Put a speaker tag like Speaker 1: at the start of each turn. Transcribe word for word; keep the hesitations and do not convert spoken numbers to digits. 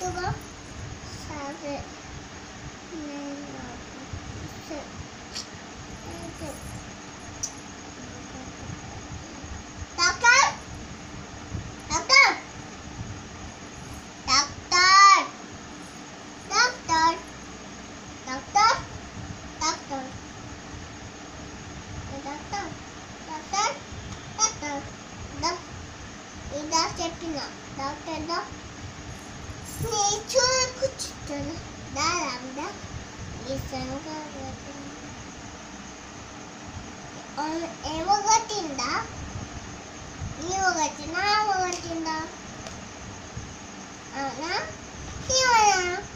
Speaker 1: ఇదిగో సరే నేను సరే doctor doctor doctor doctor doctor doctor doctor doctor doctor ఇదా చెప్పిన డాక్టర్ దా నీ చూకుచుట్టను దారాందా ఈ సంగా ఏమో కొట్టిందా నీవు కొట్టినా ఆమె కొట్టిందా అవునా నీవనా